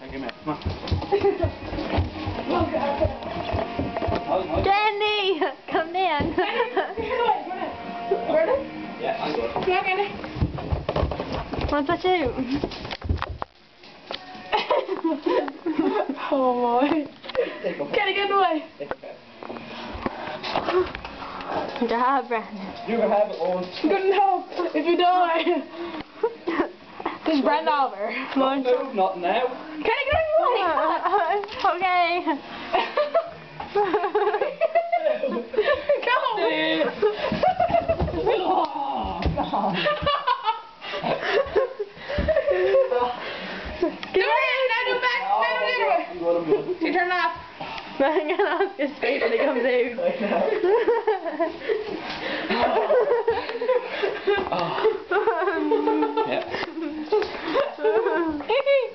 Give me. Come on. Candy, come down. Ready? Yeah, I'm good. Come on, Candy. One pursuit. Oh boy. Take off. Candy, get away. Good job, Brandon. You have it on. Good enough. If you die. This is Brandon Oliver. Not move, not now. Candy, get away. Okay. Go. Get away. Now do it back. Now do it the other way. You turn it off. I'm gonna ask his face when he comes out. Yeah.